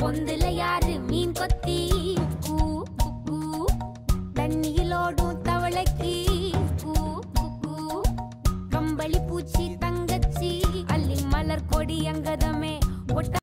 பொந்துல யாரு மீன் கொத்தி தண்ணியிலோடும் தவளைக்கு கம்பளி பூச்சி தங்கச்சி அள்ளி மலர் கொடி அங்கதமே